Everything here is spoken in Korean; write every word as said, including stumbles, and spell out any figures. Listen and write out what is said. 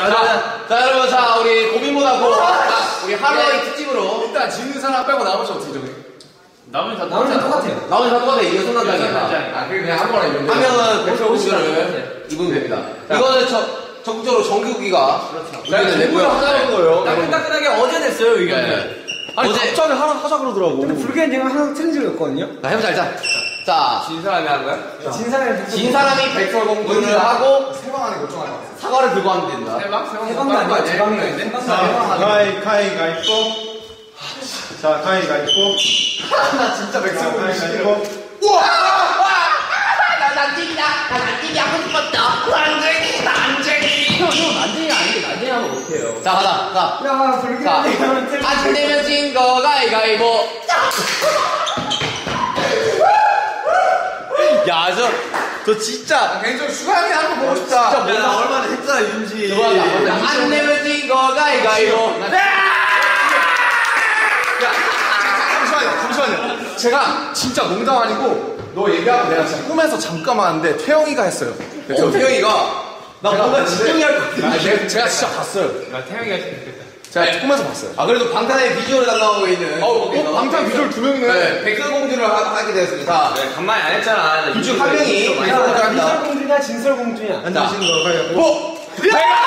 자, 자, 여러분, 자, 우리 고민보다 고, 우리 하루의 특집으로. 일단 지는 사람 빼고 나머지 어떻게 정해? 나머지 다 나머지 똑같아요. 나머지 다 똑같아. 이게 손난장이다. 아, 그냥 한 번에 입으면 한 명은 백설공주를 입으면 됩니다. 이거는 저, 적극적으로 정규기가. 내가 내고요. 하자는 거예요. 따끈따끈하게 어제 냈어요, 의견을. 아니, 어제- 갑자기 하나 하자 그러더라고. 근데 불교현님은 항상 틀린 적이 없거든요. 자, 해보자, 일단. 자, 진 사람이 하는 거야? 진 사람이 진 사람이 백설공주를 하고 세방 안에 결정할 것 같아. 사과를 들고 하면 된다. 세방? 해방도 아니야, 제방도 아닌데? 해방도 아니야. 가위, 가위, 가위뽀. 자, 가위, 가위뽀. 나 진짜 백설공주 싫어. 가위뽀. 나 난쟁이다. 나 난쟁이 하고 싶었다. 난쟁이, 난쟁이. 형, 형 난쟁이 아닌데 난쟁이 하면 어떡해요? 자, 가자. 자. 야, 자, 불교현님은 틀린 안 되면 진 거 가위가위보. 야, 저, 저 진짜. 개인적으로 수강이 하는 거 보고 싶다. 진짜 몰라. 얼마나 했잖아, 윤지. 죄송합니다. 안 되면 진 거 가위가위보. 잠시만요, 잠시만요. 제가 진짜 농담 아니고 너 얘기하고 내가 진짜 꿈에서 잠깐 왔는데 태영이가 했어요. 어, 태영이가. 나 뭔가 진정이 할 것 같아. 아, 제가, 제가 진짜 봤어요. 나 태영이가 했으면 좋겠다. 제가 꿈에서 봤어요. 아, 그래도 방탄의 비주얼을 담당하고 있는. 어, 어, 방탄 비주얼 두 명이네. 네, 백설공주를 하, 하게 되었습니다. 네, 간만에 안 했잖아. 둘 중 한 명이 백설공주를 한다. 미설공주냐, 진설공주냐. 앉으시는 거 가위가위뽀. 뭐? 내가!